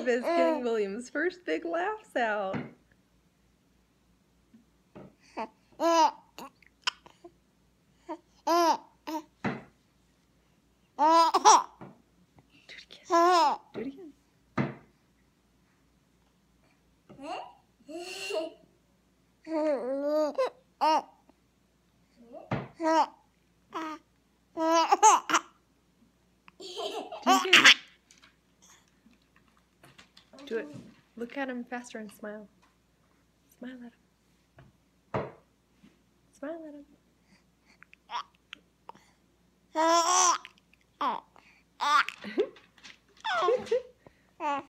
is getting William's first big laughs out. Do it again. Do it. Look at him faster and smile. Smile at him. Smile at him.